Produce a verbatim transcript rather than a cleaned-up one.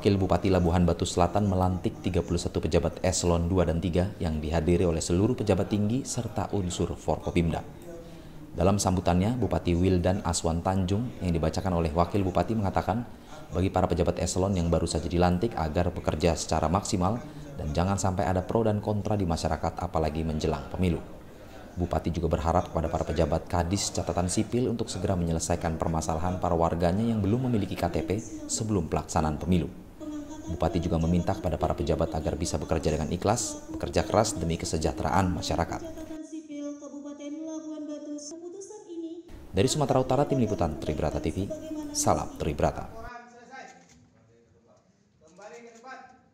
Wakil Bupati Labuhan Batu Selatan melantik tiga puluh satu pejabat eselon dua dan tiga yang dihadiri oleh seluruh pejabat tinggi serta unsur Forkopimda. Dalam sambutannya, Bupati Wildan Aswan Tanjung yang dibacakan oleh Wakil Bupati mengatakan bagi para pejabat eselon yang baru saja dilantik agar bekerja secara maksimal dan jangan sampai ada pro dan kontra di masyarakat apalagi menjelang pemilu. Bupati juga berharap kepada para pejabat Kadis Catatan Sipil untuk segera menyelesaikan permasalahan para warganya yang belum memiliki K T P sebelum pelaksanaan pemilu. Bupati juga meminta kepada para pejabat agar bisa bekerja dengan ikhlas, bekerja keras demi kesejahteraan masyarakat. Dari Sumatera Utara, Tim Liputan Tribrata T V, salam Tribrata.